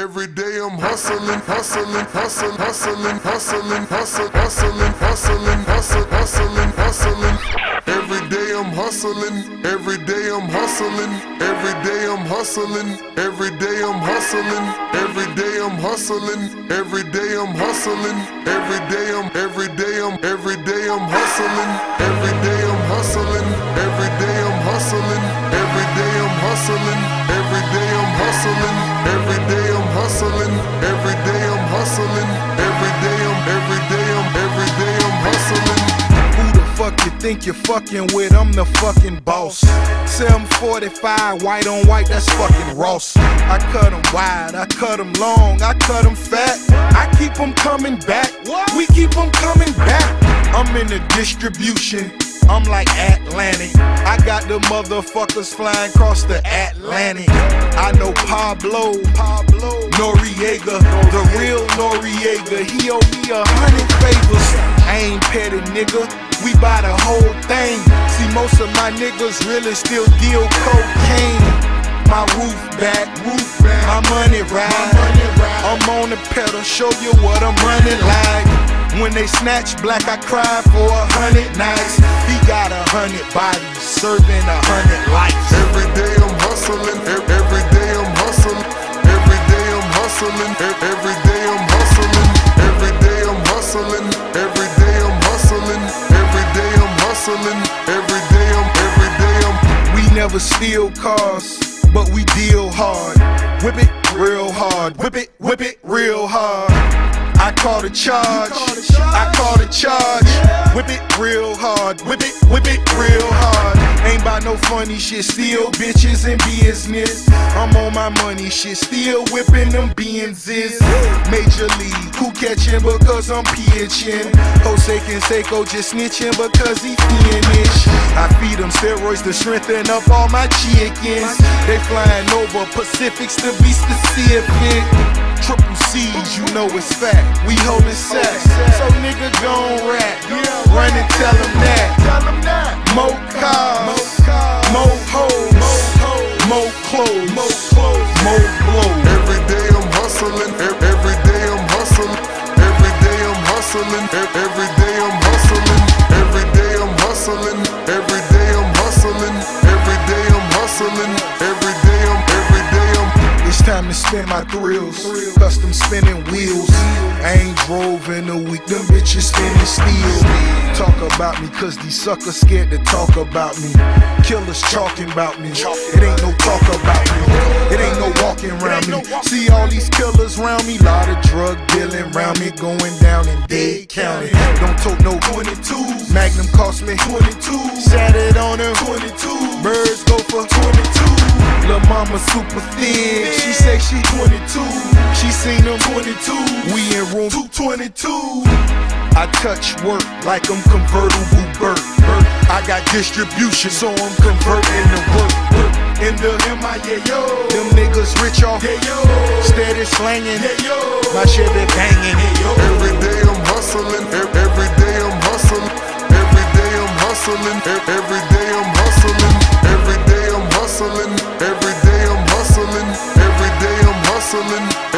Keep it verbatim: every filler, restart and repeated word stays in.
Every day I'm hustling, hustling, hustling, hustling, hustling, hustling, hustling, hustling, hustling, hustling, hustling. Every day I'm hustling, every day I'm hustling, every day I'm hustling, every day I'm hustling, every day I'm hustling, every day I'm hustling, every day I'm, every day I'm, every day I'm hustling, every day I'm hustling, every day I'm hustling, every day I'm hustling, every day I'm hustling, every day I'm hustling, every day I'm hustling, every day I'm, every day I'm, every day I'm hustling. Who the fuck you think you're fucking with? I'm the fucking boss. seven forty-five, white on white, that's fucking Ross. I cut them wide, I cut them long, I cut them fat. I keep them coming back, we keep them coming back. I'm in the distribution, I'm like Atlantic. I got the motherfuckers flying across the Atlantic. I know Pablo, Pablo Noriega, the real Noriega. He owe me a hundred favors. I ain't petty, nigga, we buy the whole thing. See, most of my niggas really still deal cocaine. My roof back, roof back, my money ride. I'm on the pedal, show you what I'm running like. When they snatch black, I cry for a hundred nights. He got a hundred bodies, serving a hundred lives. Every day I'm hustling, every day I'm hustling, every day I'm hustling, every day I'm hustling, every day I'm hustling, every day I'm hustling, every day I'm hustling, every day I'm, every day I'm. We never steal cars, but we deal hard. Whip it real hard, whip it, whip it real hard. I call the charge, I call the charge. Whip it real hard, whip it, whip it real hard. Ain't about no funny shit, still bitches in business. I'm on my money shit, still whipping them Benzes. Major league, who catching because I'm pitching? Jose Canseco just snitching because he finished. I feed them steroids to strengthen up all my chickens. They flying over Pacifics to be specific. Triple C's, you know it's fat, we holding sacks. So nigga gon' rap, run and tell them that. More cars, more hoes, more clothes, more blows. Every day I'm hustling, every day I'm hustling, every day I'm hustling, every day I'm hustling, every day I'm hustling, every day I'm hustling, every day I'm hustling, every day I'm, every day I'm. It's time to spin my thrills, custom spinning wheels. I ain't drove in a week, them bitches spinning steel. Talk about me cause these suckers scared to talk about me. Killers talking about me, it ain't no talk about me. It ain't no walking around me. See all these killers around me, lot of drug dealing around me, going down in Dade County. Don't tote no twenty-twos, Magnum cost me twenty-two. Sat it on her twenty-two, birds go for twenty-two. Lil' mama super thin, she say she twenty-two. She seen them twenty-two, we in room two twenty-two. I touch work like I'm convertible Burt. I got distribution, so I'm converting to work. In the M I A yo, them niggas rich off, steady slanging, my shit be banging. Every day I'm hustling, every day I'm hustling, every day I'm hustling, every day I'm hustling, every day I'm hustling, every day I'm hustling, every day I'm hustling.